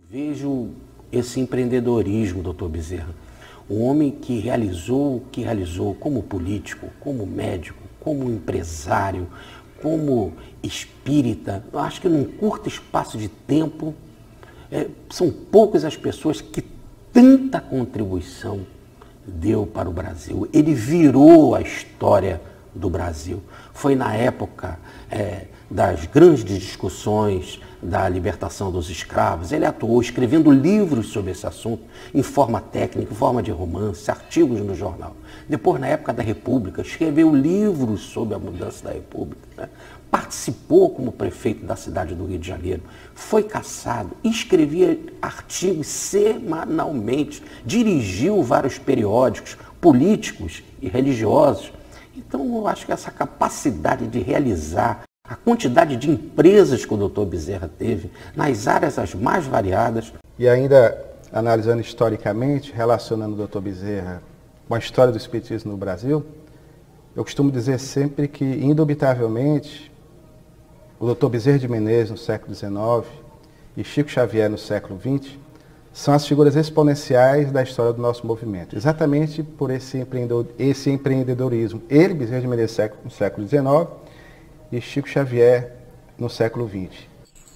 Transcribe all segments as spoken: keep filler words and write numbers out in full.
Vejo esse empreendedorismo, doutor Bezerra. Um homem que realizou o que realizou como político, como médico, como empresário, como espírita. Eu acho que num curto espaço de tempo, é, são poucas as pessoas que tanta contribuição deu para o Brasil. Ele virou a história do Brasil. Foi na época é, das grandes discussões da libertação dos escravos. Ele atuou escrevendo livros sobre esse assunto, em forma técnica, em forma de romance, artigos no jornal. Depois, na época da República, escreveu livros sobre a mudança da República, né? Participou como prefeito da cidade do Rio de Janeiro, foi cassado, escrevia artigos semanalmente, dirigiu vários periódicos políticos e religiosos. Então, eu acho que essa capacidade de realizar a quantidade de empresas que o doutor Bezerra teve, nas áreas as mais variadas. E ainda, analisando historicamente, relacionando o doutor Bezerra com a história do espiritismo no Brasil, eu costumo dizer sempre que, indubitavelmente, o doutor Bezerra de Menezes, no século dezenove, e Chico Xavier, no século vinte, são as figuras exponenciais da história do nosso movimento, exatamente por esse, empreendedor, esse empreendedorismo. Ele, Bezerra de Menezes, no século dezenove, e Chico Xavier no século vinte.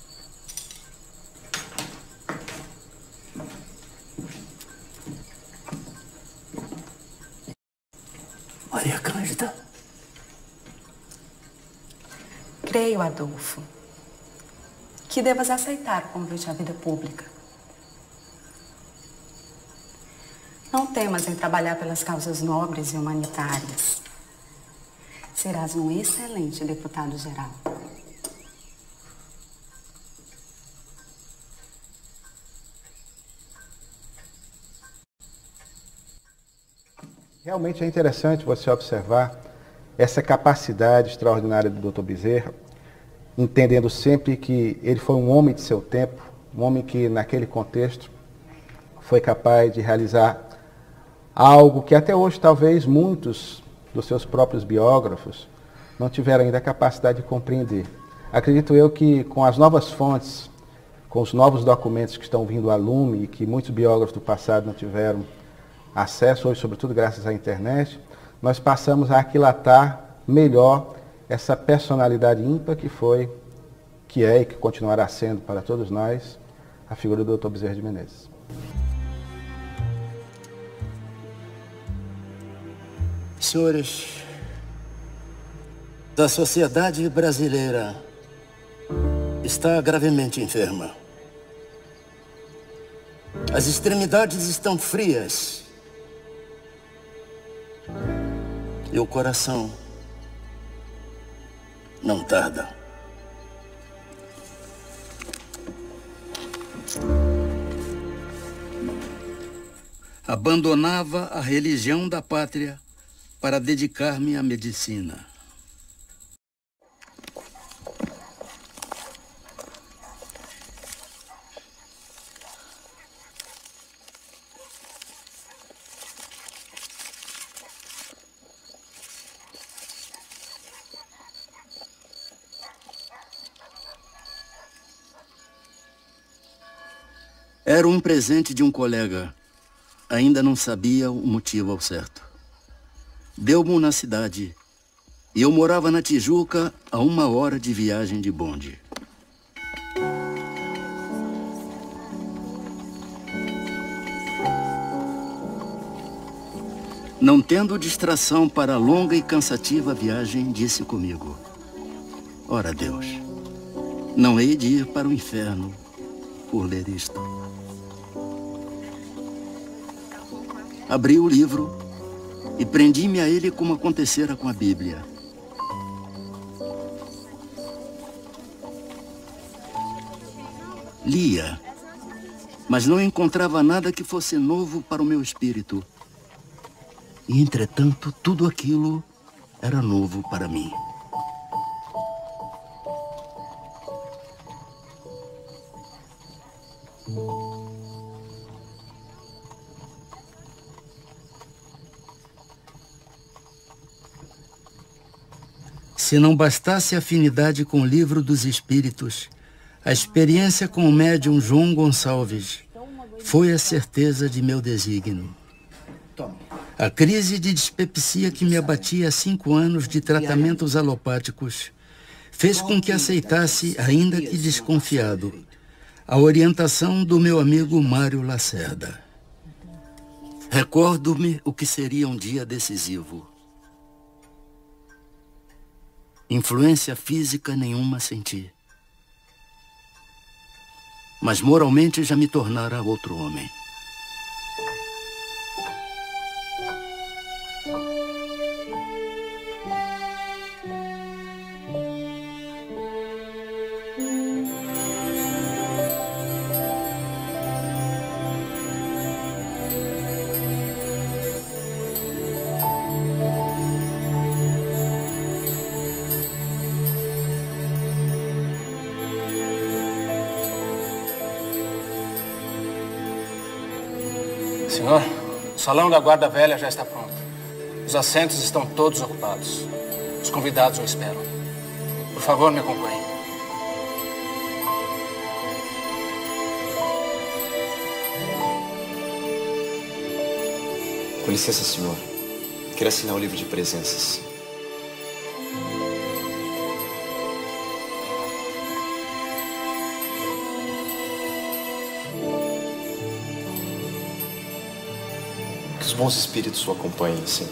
Maria Cândida. Creio, Adolfo, que devas aceitar o convite à vida pública. Não temas em trabalhar pelas causas nobres e humanitárias. Serás um excelente deputado-geral. Realmente é interessante você observar essa capacidade extraordinária do doutor Bezerra, entendendo sempre que ele foi um homem de seu tempo, um homem que, naquele contexto, foi capaz de realizar algo que até hoje talvez muitos dos seus próprios biógrafos não tiveram ainda a capacidade de compreender. Acredito eu que com as novas fontes, com os novos documentos que estão vindo a lume e que muitos biógrafos do passado não tiveram acesso, hoje sobretudo graças à internet, nós passamos a aquilatar melhor essa personalidade ímpar que foi, que é e que continuará sendo para todos nós, a figura do doutor Bezerra de Menezes. Senhores, a sociedade brasileira está gravemente enferma. As extremidades estão frias. E o coração não tarda. Abandonava a religião da pátria para dedicar-me à medicina. Era um presente de um colega. Ainda não sabia o motivo ao certo. Deu-mo na cidade e eu morava na Tijuca a uma hora de viagem de bonde. Não tendo distração para a longa e cansativa viagem, disse comigo: ora Deus, não hei de ir para o inferno por ler isto. Abri o livro e prendi-me a ele como acontecera com a Bíblia. Lia, mas não encontrava nada que fosse novo para o meu espírito. E, entretanto, tudo aquilo era novo para mim. Se não bastasse a afinidade com o livro dos Espíritos, A experiência com o médium João Gonçalves foi a certeza de meu desígnio. A crise de dispepsia que me abatia há cinco anos de tratamentos alopáticos fez com que aceitasse, ainda que desconfiado, a orientação do meu amigo Mário Lacerda. Recordo-me o que seria um dia decisivo. Influência física nenhuma senti. Mas moralmente já me tornara outro homem. Senhor, o salão da guarda velha já está pronto. Os assentos estão todos ocupados. Os convidados o esperam. Por favor, me acompanhe. Com licença, senhor. Quero assinar o livro de presenças. Que os bons espíritos o acompanhem, Senhor.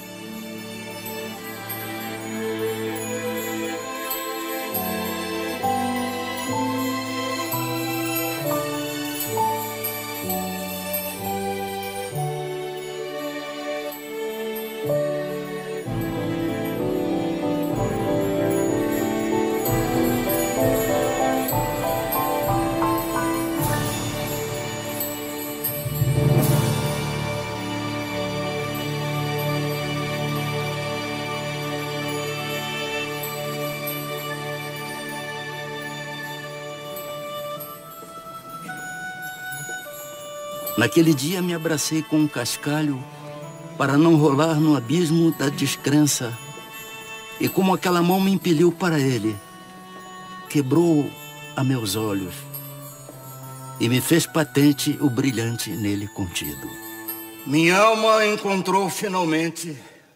Naquele dia me abracei com um cascalho para não rolar no abismo da descrença. E como aquela mão me impeliu para ele, quebrou a meus olhos e me fez patente o brilhante nele contido. Minha alma encontrou finalmente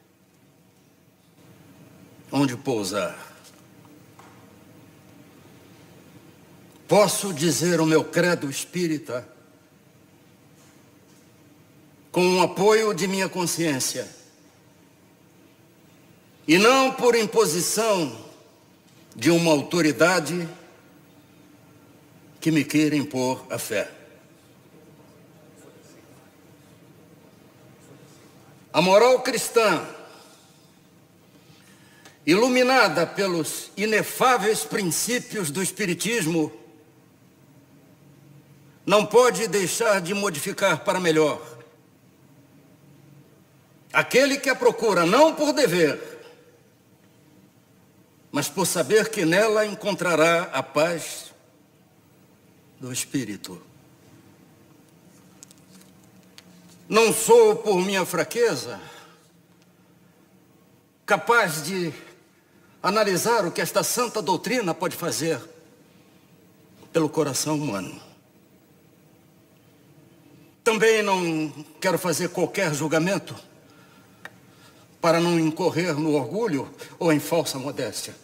onde pousar. Posso dizer o meu credo espírita com o apoio de minha consciência, e não por imposição de uma autoridade que me queira impor a fé. A moral cristã, iluminada pelos inefáveis princípios do Espiritismo, não pode deixar de modificar para melhor aquele que a procura não por dever, mas por saber que nela encontrará a paz do espírito. Não sou, por minha fraqueza, capaz de analisar o que esta santa doutrina pode fazer pelo coração humano. Também não quero fazer qualquer julgamento para não incorrer no orgulho ou em falsa modéstia.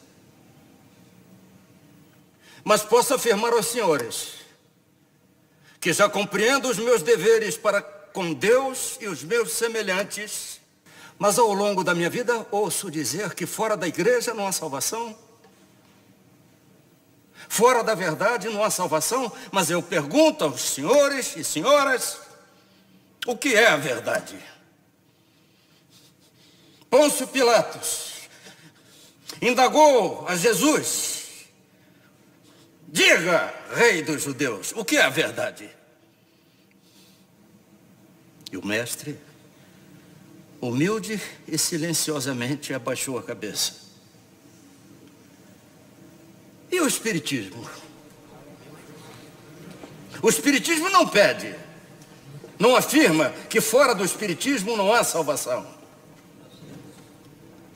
Mas posso afirmar aos senhores que já compreendo os meus deveres para com Deus e os meus semelhantes, mas ao longo da minha vida ouço dizer que fora da igreja não há salvação. Fora da verdade não há salvação, mas eu pergunto aos senhores e senhoras, o que é a verdade? Pôncio Pilatos indagou a Jesus: diga, rei dos judeus, o que é a verdade? E o mestre, humilde e silenciosamente, abaixou a cabeça. E o Espiritismo? O Espiritismo não pede, não afirma que fora do Espiritismo não há salvação.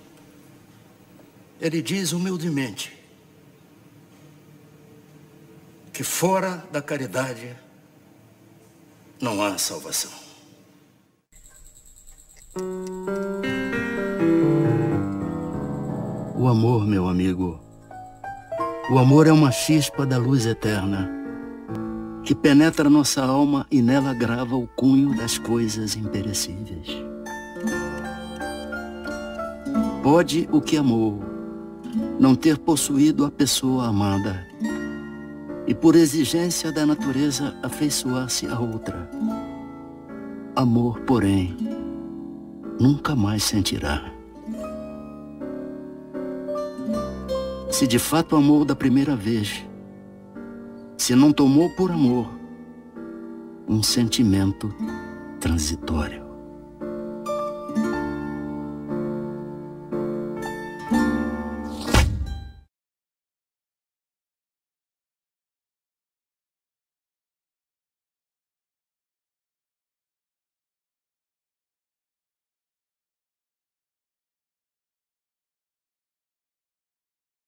Ele diz humildemente que fora da caridade não há salvação. O amor, meu amigo, o amor é uma chispa da luz eterna que penetra nossa alma e nela grava o cunho das coisas imperecíveis. Pode o que amou não ter possuído a pessoa amada e por exigência da natureza afeiçoar-se a outra. Amor, porém, nunca mais sentirá. Se de fato amou da primeira vez, se não tomou por amor um sentimento transitório.